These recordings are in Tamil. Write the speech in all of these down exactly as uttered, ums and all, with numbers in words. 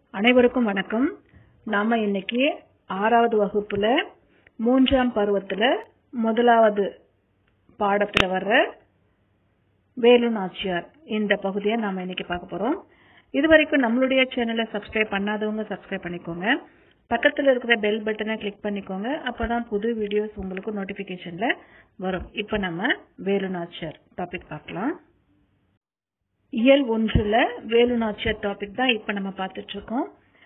அனைவருக்கும் வணக்கம். நாம இன்னைக்கு ஆறாவது வகுப்புல மூன்றாம் பருவத்துல முதலாவது பாடத்துல வர்ற வேலு நாச்சியார் இந்த பகுதியை நாம இன்னைக்கு பார்க்க போறோம். இதுவரைக்கும் நம்மளுடைய சேனலை சப்ஸ்கிரைப் பண்ணாதவங்க சப்ஸ்கிரைப் பண்ணிக்கோங்க. பக்கத்துல இருக்கிற பெல் பட்டனை கிளிக் பண்ணிக்கோங்க. அப்பதான் புது வீடியோஸ் உங்களுக்கு நோட்டிபிகேஷன்ல வரும். இப்ப நம்ம வேலு நாச்சியார் டாபிக் பார்க்கலாம். இயல் ஒன்றுல வேலு நாச்சியார் டாபிக் தான் இப்ப நம்ம பார்த்துட்டு இருக்கோம்.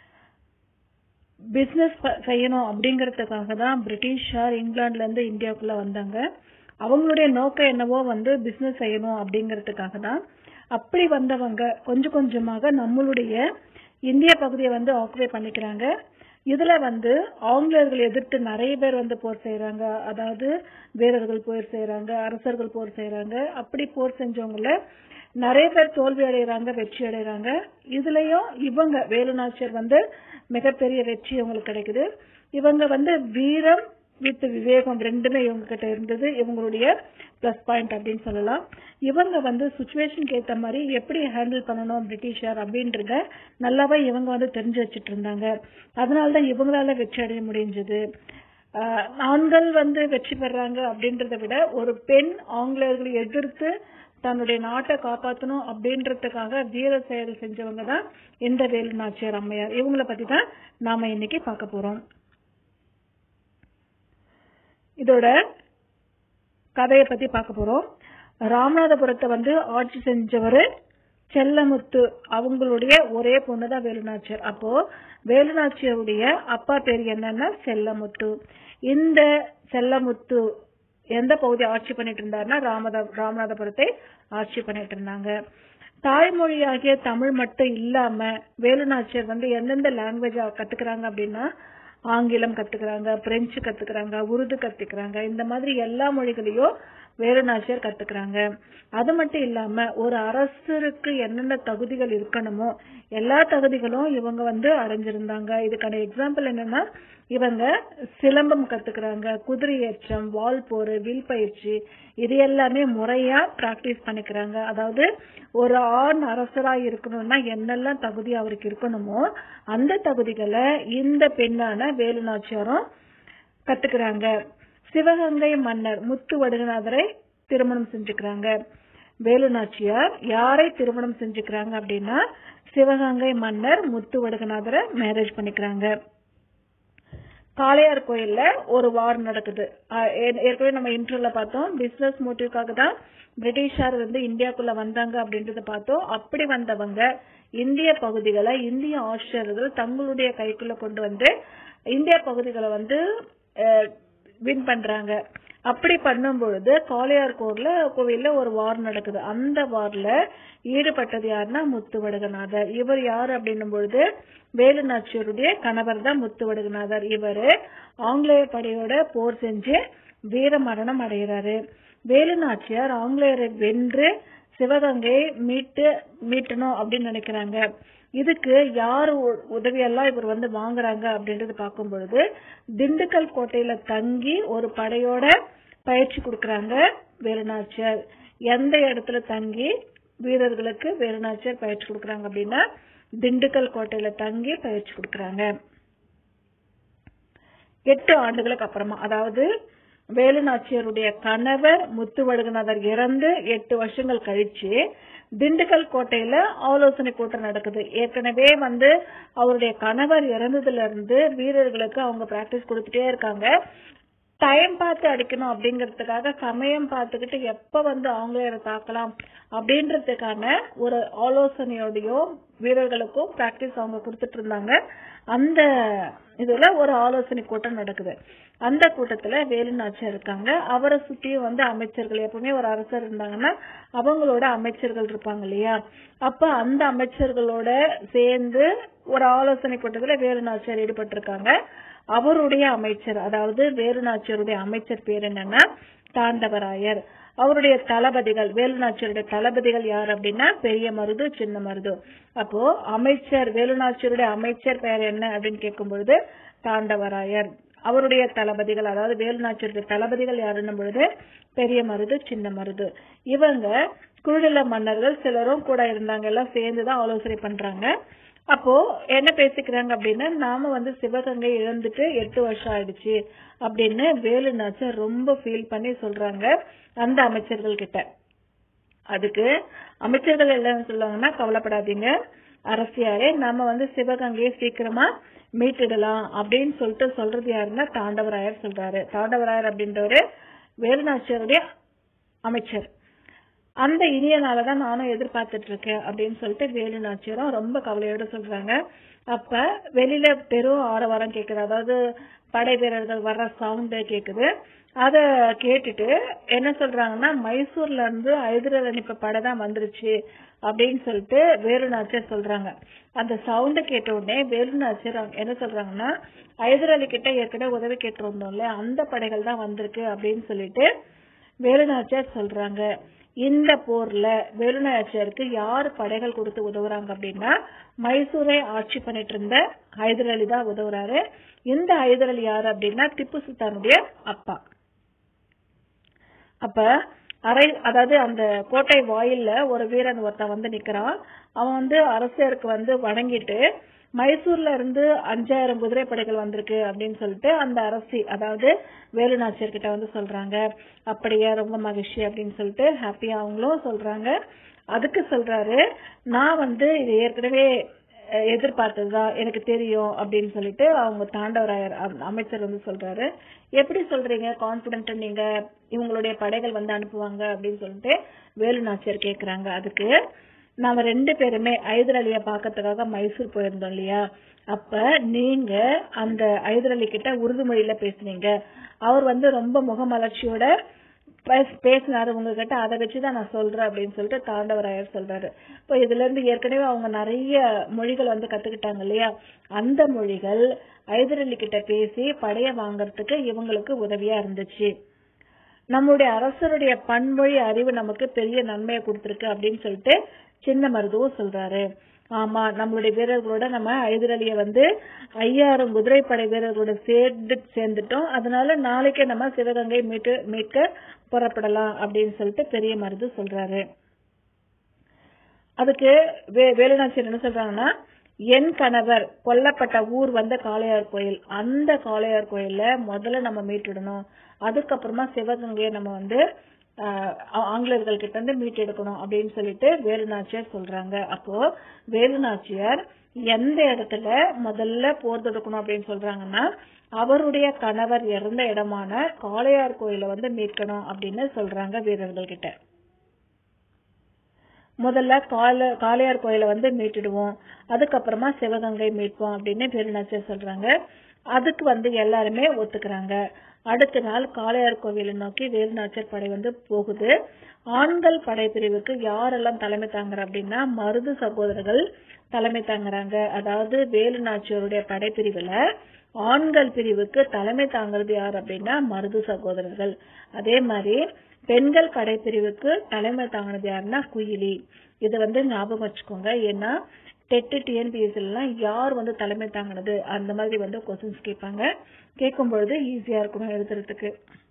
பிசினஸ் செய்யணும் அப்படிங்கறதுக்காக தான் பிரிட்டிஷார் இங்கிலாந்துல இருந்து இந்தியாவுக்குள்ள வந்தாங்க. அவங்களுடைய நோக்கம் என்னவோ வந்து பிசினஸ் செய்யணும் அப்படிங்கறதுக்காக தான். அப்படி வந்தவங்க கொஞ்சம் கொஞ்சமாக நம்மளுடைய இந்திய பகுதியை வந்து ஆக்குபை பண்ணிக்கிறாங்க. இதுல வந்து ஆங்கிலேயர்கள் எதிர்த்து நிறைய பேர் வந்து போர் செய்யறாங்க. அதாவது வீரர்கள் போர் செய்யறாங்க, அரசர்கள் போர் செய்யறாங்க. அப்படி போர் செஞ்சவங்கள நிறைய பேர் தோல்வி அடைகிறாங்க, வெற்றி அடைகிறாங்க. இதுலயும் இவங்க வேலு நாச்சியார் வந்து மிகப்பெரிய வெற்றி அவங்களுக்கு கிடைக்குது. இவங்க வந்து வீரம் வித் விவேகம் ரெண்டுமே இவங்க கிட்ட இருந்தது. இவங்களுடைய பிளஸ் பாயிண்ட் அப்படின்னு சொல்லலாம். இவங்க வந்து சிச்சுவேஷனுக்கு ஏற்ற மாதிரி எப்படி ஹேண்டில் பண்ணணும் பிரிட்டிஷார் அப்படின்றத நல்லாவே இவங்க வந்து தெரிஞ்சு வச்சுட்டு இருந்தாங்க. அதனாலதான் இவங்களால வெற்றி அடைய முடிஞ்சது. ஆண்கள் வந்து வெற்றி பெறாங்க அப்படின்றத விட ஒரு பெண் ஆங்கிலேயர்களை எதிர்த்து தன்னுடைய நாட்டை காப்பாற்றணும் அப்படின்றதுக்காக வீர செயல் செஞ்சவங்க தான் இந்த வேலு நாச்சியார் அம்மையார். இவங்களை பத்தி தான் நாம இன்னைக்கு பார்க்க போறோம். இதோட கதையை பத்தி பார்க்க போறோம். ராமநாதபுரத்தை வந்து ஆட்சி செஞ்சவர் செல்லமுத்து. அவங்களுடைய ஒரே பொண்ணுதான் வேலு நாச்சியார். அப்போ வேலு நாச்சியாருடைய அப்பா பேர் என்னன்னா செல்லமுத்து. இந்த செல்லமுத்து எந்த பகுதி ஆட்சி பண்ணிட்டு இருந்தாருன்னா ராமதா ராமநாதபுரத்தை ஆட்சி பண்ணிட்டு இருந்தாங்க. தாய்மொழியாகிய தமிழ் மட்டும் இல்லாம வேலு நாச்சியார் வந்து எந்தெந்த லாங்குவேஜ் கத்துக்கிறாங்க அப்படின்னா ஆங்கிலம் கத்துக்கிறாங்க, பிரெஞ்சு கத்துக்கிறாங்க, உருது கத்துக்கிறாங்க. இந்த மாதிரி எல்லா மொழிகளையும் வேலு நாச்சியார் கத்துக்கிறாங்க. அது மட்டும் இல்லாம ஒரு அரசருக்கு என்னென்ன தகுதிகள் இருக்கணுமோ எல்லா தகுதிகளும் இவங்க வந்து அடைஞ்சிருந்தாங்க. இதுக்கான எக்ஸாம்பிள் என்னன்னா இவங்க சிலம்பம் கத்துக்கிறாங்க, குதிரை ஏற்றம், வால் போர், வில் பயிற்சி இது எல்லாமே முறையா பிராக்டிஸ் பண்ணிக்கிறாங்க. அதாவது ஒரு ஆண் அரசரா இருக்கணும்னா என்னெல்லாம் தகுதி அவருக்கு இருக்கணுமோ அந்த தகுதிகளை இந்த பெண்ணான வேலு நாச்சியாரும் கத்துக்கிறாங்க. சிவகங்கை மன்னர் முத்து வடுகநாதரை திருமணம் செஞ்சுக்கிறாங்க. வேலு நாச்சியார் யாரை திருமணம் செஞ்சுக்கிறாங்க அப்படின்னா சிவகங்கை மன்னர் முத்து வடுகநாதரை மேரேஜ் பண்ணிக்கிறாங்க. காளையார் கோயில்ல ஒரு வார் நடக்குது. ஏற்கனவே நம்ம இன்ட்ரோல பார்த்தோம். பிசினஸ் மோட்டிவ்காக தான் பிரிட்டிஷார் வந்து இந்தியாக்குள்ள வந்தாங்க அப்படின்றத பார்த்தோம். அப்படி வந்தவங்க இந்திய பகுதிகளை இந்திய ஆட்சியர்கள் தங்களுடைய கைக்குள்ள கொண்டு வந்து இந்திய பகுதிகளை வந்து வின் பண்றாங்க. அப்படி பண்ணும் பொழுது காளையார் கோயில்ல கோவில்ல ஒரு வார் நடக்குது. அந்த வார்ல ஈடுபட்டது யாருன்னா முத்து வடுகநாதர். இவர் யாரு அப்படின்னும் பொழுது வேலு நாச்சியாருடைய கணவர் தான் முத்து வடுகநாதர். இவரு ஆங்கிலேய படையோட போர் செஞ்சு வீர மரணம் அடைகிறாரு. வேலு நாச்சியார் ஆங்கிலேயரை வென்று சிவகங்கையை மீட்டு மீட்டணும் அப்படின்னு நினைக்கிறாங்க. இதுக்கு யாரு உதவியெல்லாம் இவர் வந்து வாங்குறாங்க அப்படின்றது பார்க்கும் பொழுது திண்டுக்கல் கோட்டையில தங்கி ஒரு படையோட பயிற்சி கொடுக்கறாங்க வேலு நாச்சியார். எந்த இடத்துல தங்கி வீரர்களுக்கு வேலு நாச்சியார் பயிற்சி கொடுக்கறாங்க அப்படின்னா திண்டுக்கல் கோட்டையில தங்கி பயிற்சி கொடுக்கறாங்க. எட்டு ஆண்டுகளுக்கு அப்புறமா, அதாவது வேலு நாச்சியாருடைய கணவர் முத்து வடுகநாதர் இறந்து எட்டு வருஷங்கள் கழிச்சு திண்டுக்கல் கோட்டையில ஆலோசனை கூட்டம் நடக்குது. ஏற்கனவே வந்து அவருடைய கணவர் இறந்ததுல இருந்து வீரர்களுக்கு அவங்க பிராக்டிஸ் கொடுத்துட்டே இருக்காங்க. டைம் பார்த்து அடிக்கணும் அப்படிங்கறதுக்காக சமயம் பார்த்துக்கிட்டு எப்ப வந்து ஆங்கிலேயரை தாக்கலாம் அப்படின்றதுக்கான ஒரு ஆலோசனையோடையோ வீரர்களுக்கும் பிராக்டிஸ் அவங்க கொடுத்துட்டு இருந்தாங்க. அந்த இதுல ஒரு ஆலோசனை கூட்டம் நடக்குது. அந்த கூட்டத்துல வேலு நாச்சியார் இருக்காங்க. அவரை சுத்தியும் வந்து அமைச்சர்கள், எப்பவுமே ஒரு அரசர் இருந்தாங்கன்னா அவங்களோட அமைச்சர்கள் இருப்பாங்க இல்லையா. அப்ப அந்த அமைச்சர்களோட சேர்ந்து ஒரு ஆலோசனை கூட்டத்துல வேலு நாச்சியார் ஈடுபட்டு இருக்காங்க. அவருடைய அமைச்சர், அதாவது வேலு நாச்சியாருடைய அமைச்சர் பேர் என்னன்னா தாண்டவராயர். அவருடைய தளபதிகள், வேலு நாச்சியாருடைய தளபதிகள் யார் அப்படின்னா பெரிய மருது, சின்ன மருது. அப்போ அமைச்சர் வேலு நாச்சியாருடைய அமைச்சர் பெயர் என்ன அப்படின்னு கேட்கும் பொழுது தாண்டவராயர். அவருடைய தளபதிகள், அதாவது வேலு நாச்சியாருடைய தளபதிகள் யாருன்னும் பொழுது பெரிய மருது, சின்ன மருது. இவங்க குழுநில மன்னர்கள் சிலரும் கூட இருந்தாங்க. எல்லாம் சேர்ந்துதான் ஆலோசனை பண்றாங்க. அப்போ என்ன பேசிக்கிறாங்க அப்படின்னா, நாம வந்து சிவகங்கை இழந்துட்டு எட்டு வருஷம் ஆயிடுச்சு அப்படின்னு வேலு நாச்சியார் ரொம்ப ஃபீல் பண்ணி சொல்றாங்க அந்த அமைச்சர்கள் கிட்ட. அதுக்கு அமைச்சர்கள் எல்லாம் சொல்லுவாங்கன்னா, கவலைப்படாதீங்க அரசியாரே, நாம வந்து சிவகங்கையை சீக்கிரமா மீட்டிடலாம் அப்படின்னு சொல்லிட்டு சொல்றது யாருன்னா தாண்டவராயர் சொல்றாரு. தாண்டவராயர் அப்படின்றவரு வேலுநாச்சியாருடைய அமைச்சர். அந்த இனிய நாளதான் நானும் எதிர்பார்த்துட்டு இருக்கேன் அப்படின்னு சொல்லிட்டு வேலு நாச்சியாரும் ரொம்ப கவலையோட சொல்றாங்க. அப்ப வெளியில பெரும் ஆரவாரம் கேக்குது, அதாவது படை வீரர்கள் வர்ற சவுண்ட் கேக்குது. அத கேட்டுட்டு என்ன சொல்றாங்கன்னா, மைசூர்ல இருந்து ஹைதராபாத் அனுப்ப படை தான் வந்துருச்சு அப்படின்னு சொல்லிட்டு வேலு நாச்சியார் சொல்றாங்க. அந்த சவுண்ட கேட்ட உடனே வேலு நாச்சியார் என்ன சொல்றாங்கன்னா, ஹைதராலி கிட்ட ஏற்கனவே உதவி கேட்டு வந்தோம்ல, அந்த படைகள் தான் வந்திருக்கு அப்படின்னு சொல்லிட்டு வேலு நாச்சியார் சொல்றாங்க. இந்த போர்ல வேலு நாச்சியாருக்கு யாரு படைகள் கொடுத்து உதவுறாங்க அப்படின்னா, மைசூரை ஆட்சி பண்ணிட்டு இருந்த ஹைதராலி தான் உதவுறாரு. இந்த ஹைதராலி யாரு அப்படின்னா திப்பு சுல்தானுடைய அப்பா. அப்ப அரை அதாவது அந்த கோட்டை வாயில்ல ஒரு வீரன் ஒருத்தன் வந்து நிக்கிறான். அவன் வந்து அரசருக்கு வந்து வணங்கிட்டு, மைசூர்ல இருந்து அஞ்சாயிரம் குதிரை படைகள் வந்திருக்கு அப்படின்னு சொல்லிட்டு அந்த அரசி அதாவது வேலு நாச்சியார் கிட்ட வந்து சொல்றாங்க. அப்படியே ரொம்ப மகிழ்ச்சி அப்படின்னு சொல்லிட்டு ஹாப்பியா அவங்களும் சொல்றாங்க. அதுக்கு சொல்றாரு, நான் வந்து இது ஏற்கனவே எதிர்பார்த்ததுதான், எனக்கு தெரியும் அப்படின்னு சொல்லிட்டு அவங்க தாண்டவராயர் அமைச்சர் வந்து சொல்றாரு. எப்படி சொல்றீங்க கான்பிடென்ட் நீங்க இவங்களுடைய படைகள் வந்து அனுப்புவாங்க அப்படின்னு சொல்லிட்டு வேலு நாச்சியார் கேக்குறாங்க. அதுக்கு நாம ரெண்டு பேருமே ஹைதராலிய பாக்கிறதுக்காக மைசூர் போயிருந்தோம் இல்லையா, அப்ப நீங்க அந்த ஹைதராலி கிட்ட உருது மொழியில பேசுனீங்க. அவர் வந்து ரொம்ப முகமலர்ச்சியோட பேசினாரு உங்ககிட்ட, அதை வச்சுதான் நான் சொல்றேன் அப்படின்னு சொல்லிட்டு தாண்டவராயர் சொல்றாரு. இப்போ இதுல இருந்து ஏற்கனவே அவங்க நிறைய மொழிகள் வந்து கத்துக்கிட்டாங்க இல்லையா, அந்த மொழிகள் ஹைதராலி கிட்ட பேசி படைய வாங்கறதுக்கு இவங்களுக்கு உதவியா இருந்துச்சு. நம்மளுடைய அரசருடைய பன்மொழி அறிவு நமக்கு பெரிய நன்மையை கொடுத்திருக்கு அப்படின்னு சொல்லிட்டு சின்ன மருதுவும் சொல்றாரு. ஆமா, நம்மளுடைய வீரர்களோட நம்ம ஹைதராலிய வந்து ஐயாயிரம் குதிரைப்படை வீரர்களோட சேர்ந்து சேர்ந்துட்டோம். அதனால நாளைக்கே நம்ம சிவகங்கை மீட்டு மீட்க புறப்படலாம் அப்படின்னு சொல்லிட்டு பெரிய மருது சொல்றாரு. அதுக்கு வேலு நாச்சியார் என்ன சொல்றாங்கன்னா, என் கணவர் கொல்லப்பட்ட ஊர் வந்த காளையார் கோயில், அந்த காளையார் கோயில முதல்ல நம்ம மீட்டிடணும். அதுக்கப்புறமா சிவகங்கையை நம்ம வந்து ஆங்கிலேயர்கள் கிட்ட இருந்து மீட்டெடுக்கணும் அப்படின்னு சொல்லிட்டு வேலு நாச்சியார் சொல்றாங்க. அப்போ வேலு நாச்சியார் எந்த இடத்துல முதல்ல போர் தொடுக்கணும் அப்படின்னு சொல்றாங்கன்னா, அவருடைய கணவர் இறந்த இடமான காளையார் கோயில வந்து மீட்கணும் அப்படின்னு சொல்றாங்க வீரர்கள் கிட்ட. முதல்ல கால காளையார் கோயில வந்து மீட்டுடுவோம், அதுக்கப்புறமா சிவகங்கை மீட்போம் அப்படின்னு வேலு நாச்சியார் சொல்றாங்க. அதுக்கு வந்து எல்லாருமே ஒத்துக்கிறாங்க. அடுத்த நாள் காளையார் கோவிலை நோக்கி வேலு நாச்சியார் படை வந்து போகுது. ஆண்கள் படை பிரிவுக்கு யாரெல்லாம் தலைமை தாங்குற அப்படின்னா மருது சகோதரர்கள் தலைமை தாங்குறாங்க. அதாவது வேலு நாச்சியாருடைய படைப்பிரிவுல ஆண்கள் பிரிவுக்கு தலைமை தாங்கிறது யார் அப்படின்னா மருது சகோதரர்கள். அதே மாதிரி பெண்கள் படைப்பிரிவுக்கு தலைமை தாங்கினது யாருன்னா குயிலி. இதை வந்து ஞாபகம் வச்சுக்கோங்க, ஏன்னா டெட் டிஎன்பிஎஸ்சி எல்லாம் யார் வந்து தலைமை தாங்கினது அந்த மாதிரி வந்து கொஸ்டின்ஸ் கேட்பாங்க. கேட்கும் பொழுது ஈஸியா இருக்கணும் எழுதுறதுக்கு.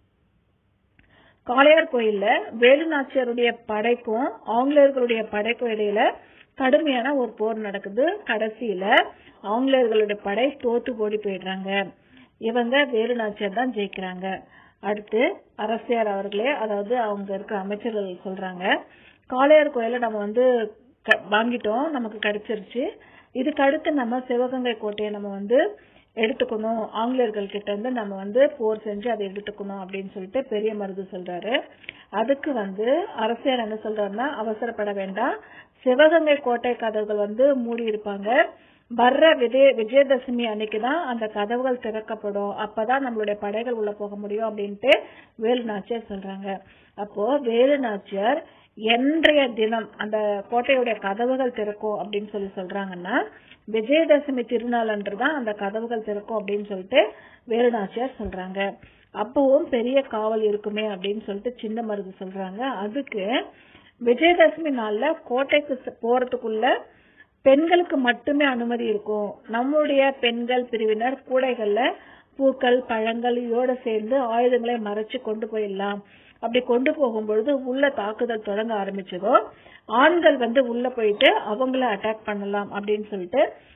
காளையார் கோயில்ல வேலு நாச்சியாருடைய படைக்கும் ஆங்கிலேயர்களுடைய படைக்கும் இடையில கடுமையான ஒரு போர் நடக்குது. கடைசியில ஆங்கிலேயர்களுடைய படை தோத்து ஓடி போயிடுறாங்க. இவங்க வேலு நாச்சியார் தான் ஜெயிக்கிறாங்க. அடுத்து அரசியார் அவர்களே, அதாவது அவங்க இருக்க அமைச்சர்கள் சொல்றாங்க, காளையார் கோயில நம்ம வந்து வாங்கிட்டோம், நமக்கு கிடைச்சிருச்சு. இதுக்கு அடுத்து நம்ம சிவகங்கை கோட்டையை நம்ம வந்து எடுத்துக்கணும், ஆங்கிலேயர்கள் கிட்ட இருந்து நம்ம வந்து போர் செஞ்சு அதை எடுத்துக்கணும் அப்படின்னு சொல்லிட்டு பெரிய மருது சொல்றாரு. அதுக்கு வந்து அரசியார் என்ன சொல்றாருன்னா, அவசரப்பட வேண்டாம், சிவகங்கை கோட்டை கதவுகள் வந்து மூடி இருப்பாங்க, வர்ற விஜய விஜயதசமி அன்னைக்குதான் அந்த கதவுகள் திறக்கப்படும், அப்பதான் நம்மளுடைய படைகள் உள்ள போக முடியும் அப்படின்ட்டு வேலு நாச்சியார் சொல்றாங்க. அப்போ வேலு நாச்சியார் என்றைய தினம் அந்த கோட்டையுடைய கதவுகள் திறக்கும் அப்படின்னு சொல்லி சொல்றாங்கன்னா, விஜயதசமி திருநாள் அன்றுதான் அந்த கதவுகள் திறக்கும் அப்படின்னு சொல்லிட்டு வேலு நாச்சியார் சொல்றாங்க. அப்பவும் பெரிய காவல் இருக்குமே அப்படின்னு சொல்லிட்டு சின்ன மருது சொல்றாங்க. அதுக்கு விஜயதசமி நாள்ல கோட்டைக்கு போறதுக்குள்ள பெண்களுக்கு மட்டுமே அனுமதி இருக்கும், நம்மளுடைய பெண்கள் பிரிவினர் கூடைகள்ல பூக்கள் பழங்கள் இதோட சேர்ந்து ஆயுதங்களை மறைச்சு கொண்டு போயிடலாம். அப்படி கொண்டு போகும்பொழுது உள்ள தாக்குதல் தொடங்க ஆரம்பிச்சதோ ஆண்கள் வந்து உள்ள போயிட்டு அவங்கள அட்டாக் பண்ணலாம் அப்படின்னு சொல்லிட்டு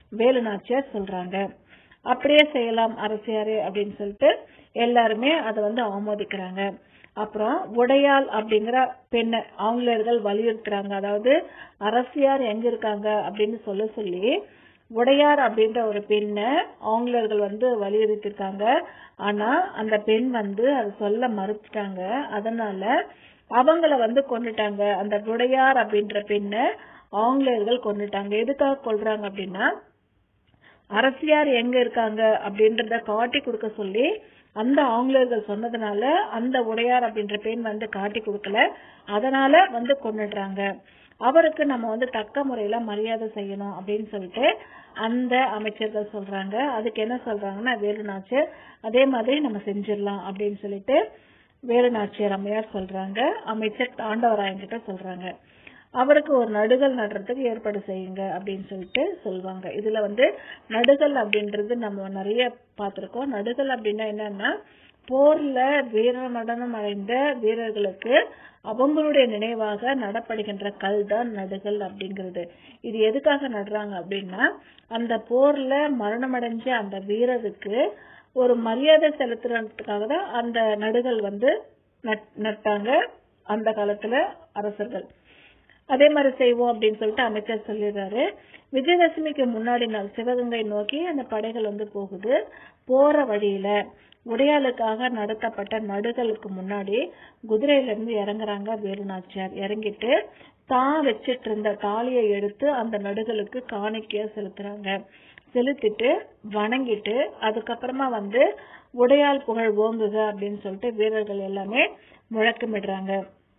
வேலு நாச்சியார் சொல்றாங்க. அப்படியே செய்யலாம் அரசியாரே அப்படின்னு சொல்லிட்டு எல்லாருமே அதை வந்து ஆமோதிக்கிறாங்க. அப்புறம் உடையாள் அப்படிங்கிற பெண்ணை ஆங்கிலேயர்கள் வலியுறுத்துறாங்க. அதாவது அரசியார் எங்க இருக்காங்க அப்படின்னு சொல்ல சொல்லி உடையார் அப்படின்ற ஒரு பெண்ணை ஆங்கிலேயர்கள் வந்து வலியுறுத்திருக்காங்க. ஆனா அந்த பெண் வந்து அதை சொல்ல மறுத்துட்டாங்க. அதனால அவங்கள வந்து கொண்டுட்டாங்க. அந்த உடையார் அப்படின்ற பெண்ணை ஆங்கிலேயர்கள் கொண்டுட்டாங்க. எதுக்காக கொல்றாங்க அப்படின்னா அரசியார் எங்க இருக்காங்க அப்படின்றத காட்டி கொடுக்க சொல்லி அந்த ஆங்கிலேயர்கள் சொன்னதுனால அந்த உடையார் அப்படின்ற பெண் வந்து காட்டி கொடுக்கல. அதனால வந்து கொண்டுடுறாங்க. அவருக்கு நம்ம வந்து தக்க முறையில மரியாதை செய்யணும் அப்படின்னு சொல்லிட்டு அந்த அமைச்சர்கள் சொல்றாங்க. அதுக்கு என்ன சொல்றாங்கன்னா வேலு நாச்சியார் அதே மாதிரி நம்ம செஞ்சிடலாம் அப்படின்னு சொல்லிட்டு வேலு நாச்சியார் அம்மையார் சொல்றாங்க. அமைச்சர் தாண்டவராயன்கிட்ட சொல்றாங்க. அவருக்கு ஒரு நடுகள் நடுறதுக்கு ஏற்பாடு செய்யுங்க அப்படின்னு சொல்லிட்டு சொல்லுவாங்க. இதுல வந்து நடுகள் அப்படின்றது நம்ம நிறைய பார்த்திருக்கோம். நடுகள் அப்படின்னா என்னன்னா போர்ல வீர நடனம் அடைந்த வீரர்களுக்கு அவங்களுடைய நினைவாக நடப்படுகின்ற கல் தான் நடுகள் அப்படிங்கிறது. இது எதுக்காக நடுறாங்க அப்படின்னா அந்த போர்ல மரணமடைஞ்ச அந்த வீரருக்கு ஒரு மரியாதை செலுத்துறதுக்காக தான் அந்த நடுகள் வந்து நட்டாங்க அந்த காலத்துல அரசர்கள். அதே மாதிரி செய்வோம் அப்படின்னு சொல்லிட்டு அமைச்சர் சொல்லிடுறாரு. விஜயதசமிக்கு முன்னாடி நாள் சிவகங்கை நோக்கி அந்த படைகள் வந்து போகுது. போற வழியில உடையாளுக்காக நடத்தப்பட்ட நடுகளுக்கு முன்னாடி குதிரையில இருந்து இறங்குறாங்க வேலு நாச்சியார். இறங்கிட்டு தான் வச்சிட்டு இருந்த தாலியை எடுத்து அந்த நடுகளுக்கு காணிக்கையா செலுத்துறாங்க. செலுத்திட்டு வணங்கிட்டு அதுக்கப்புறமா வந்து உடையாள் புகழ் ஓங்குக அப்படின்னு சொல்லிட்டு வீரர்கள் எல்லாமே முழக்கமிடுறாங்க.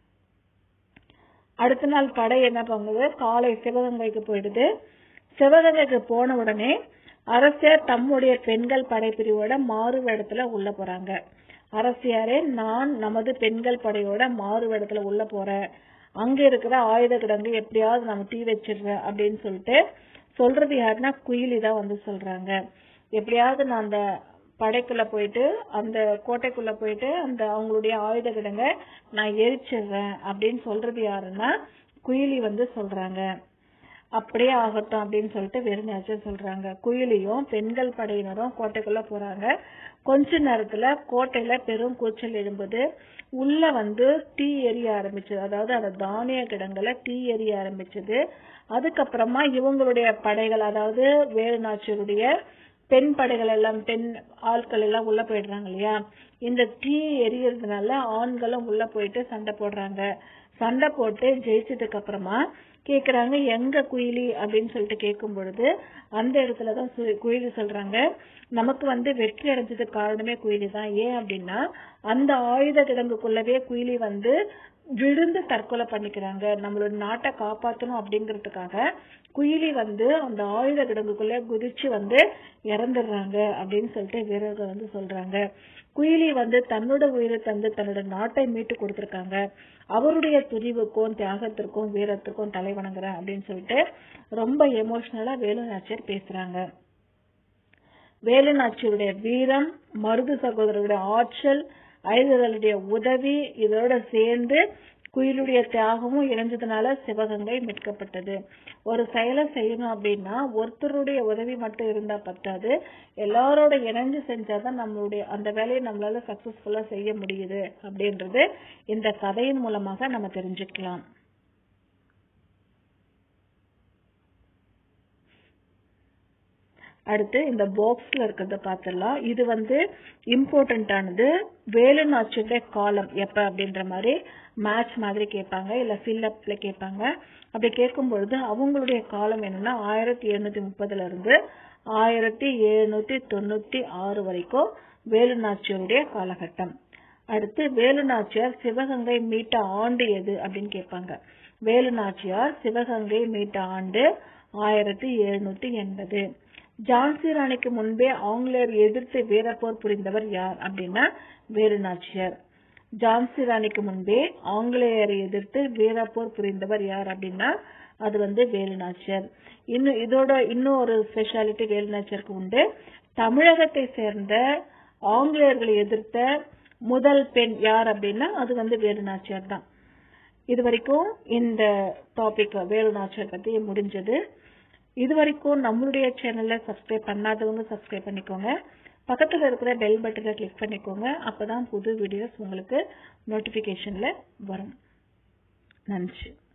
அடுத்த நாள் படை என்ன பண்ணுது, காலை சிவகங்கைக்கு போயிடுது. சிவகங்கைக்கு போன உடனே அரசியார் தம்முடைய பெண்கள் படைப்பிரிவோட மாறு வேடத்துல உள்ள போறாங்க. அரசியாரே நான் நமது பெண்கள் படையோட மாறு வேடத்துல உள்ள போறேன், அங்க இருக்கிற ஆயுத கிடங்கு எப்படியாவது நம்ம தீ வச்சிடுறேன் அப்படின்னு சொல்லிட்டு சொல்றது யாருன்னா குயிலி தான் வந்து சொல்றாங்க. எப்படியாவது நான் அந்த படைக்குள்ள போயிட்டு அந்த கோட்டைக்குள்ள போயிட்டு அந்த அவங்களுடைய ஆயுத கிடங்க நான் எரிச்சிடுறேன் அப்படின்னு சொல்றது யாருன்னா குயிலி வந்து சொல்றாங்க. அப்படியே ஆகட்டும் அப்படின்னு சொல்லிட்டு வேலு நாச்சியார் சொல்றாங்க. குயிலியும் பெண்கள் படையினரும் கோட்டைக்குள்ள போறாங்க. கொஞ்ச நேரத்துல கோட்டையில பெரும் கூச்சல் எழும்புது. உள்ள வந்து தீ எரிய ஆரம்பிச்சது. அதாவது அந்த தானிய கிடங்குல தீ எரிய ஆரம்பிச்சது. அதுக்கப்புறமா இவங்களுடைய படைகள் அதாவது வேலு நாச்சியாருடைய பெண் படைகள் எல்லாம் பெண் ஆட்கள் எல்லாம் உள்ள போயிடுறாங்க இல்லையா. இந்த தீ எரியறதுனால ஆண்களும் உள்ள போயிட்டு சண்டை போடுறாங்க. சண்டை போட்டு ஜெயிச்சதுக்கு அப்புறமா கேக்குறாங்க எங்க குயிலி அப்படின்னு சொல்லிட்டு கேட்கும் பொழுது அந்த இடத்துலதான் குயிலி சொல்றாங்க நமக்கு வந்து வெற்றி அடைஞ்சதுக்கு காரணமே குயிலி தான். ஏன் அப்படின்னா அந்த ஆயுத கிடங்குக்குள்ளவே குயிலி வந்து விழுந்து தற்கொலை பண்ணிக்கிறாங்க. நம்மளோட நாட்டை காப்பாற்றணும் அப்படிங்கறதுக்காக குயிலி வந்து அந்த ஆயுத கிடங்குக்குள்ள குதிச்சு வந்து இறந்துடுறாங்க அப்படின்னு சொல்லிட்டு வீரர்கள் வந்து சொல்றாங்க. குயிலி வந்து தன்னோட உயிரை தந்து தன்னோட நாட்டை மீட்டு கொடுத்திருக்காங்க. அவருடைய துணிவுக்கும் தியாகத்திற்கும் வீரத்திற்கும் தலை வணங்குறேன் அப்படின்னு சொல்லிட்டு ரொம்ப எமோஷனலா வேலு நாச்சியார் பேசுறாங்க. வேலு நாச்சியாருடைய வீரம், மருது சகோதரருடைய ஆற்றல், ஐதர்களுடைய உதவி இதோட சேர்ந்து குயிலுடைய தியாகமும் இணைஞ்சதுனால சிவகங்கை மீட்கப்பட்டது. ஒரு செயலை செய்யணும் அப்படின்னா ஒருத்தருடைய உதவி மட்டும் இருந்தா பத்தாது, எல்லாரோட இணைஞ்சு செஞ்சாதான் நம்மளுடைய அந்த வேலையை நம்மளால சக்சஸ்ஃபுல்லா செய்ய முடியுது அப்படின்றது இந்த கதையின் மூலமாக நம்ம தெரிஞ்சுக்கலாம். அடுத்து இந்த பாக்ஸ்ல இருக்கிறத பாத்திரலாம். இது வந்து இம்பார்ட்டன்ட் ஆனது. வேலு நாச்சியாருடைய காலம் எப்ப அப்படின்ற மாதிரி மேட்ச் மாதிரி கேட்பாங்க, இல்ல ஃபில் அப்ல கேட்பாங்க. அப்படி கேட்கும் பொழுது அவங்களுடைய காலம் என்னன்னா ஆயிரத்தி எழுநூத்தி முப்பதுல இருந்து ஆயிரத்தி எழுநூத்தி தொண்ணூத்தி ஆறு வரைக்கும் வேலு நாச்சியாருடைய காலகட்டம். அடுத்து வேலு நாச்சியார் சிவகங்கை மீட்ட ஆண்டு எது அப்படின்னு கேட்பாங்க. வேலு நாச்சியார் சிவகங்கை மீட்ட ஆண்டு ஆயிரத்தி எழுநூத்தி எண்பது. ஜான்சி ராணிக்கு முன்பே ஆங்கிலேயர் எதிர்த்து வீரப்போர் புரிந்தவர் யார் அப்படின்னா வேலு நாச்சியார். ஜான்சி ராணிக்கு முன்பே ஆங்கிலேயரை எதிர்த்து வீரப்போர் புரிந்தவர் யார் அப்படின்னா அது வந்து வேலு நாச்சியார். இன்னும் இதோட இன்னும் ஒரு ஸ்பெஷாலிட்டி வேலு நாச்சியாருக்கு உண்டு. தமிழகத்தை சேர்ந்த ஆங்கிலேயர்களை எதிர்த்த முதல் பெண் யார் அப்படின்னா அது வந்து வேலு நாச்சியார் தான். இது வரைக்கும் இந்த டாபிக் வேலு நாச்சியார் பத்தி முடிஞ்சது. இது வரைக்கும் நம்மளுடைய சேனலை சப்ஸ்கிரைப் பண்ணாதவங்க சப்ஸ்கிரைப் பண்ணிக்கோங்க. பக்கத்தில் இருக்கிற பெல் பட்டனை கிளிக் பண்ணிக்கோங்க. அப்பதான் புது வீடியோஸ் உங்களுக்கு நோட்டிபிகேஷன்ல வரும். நன்றி.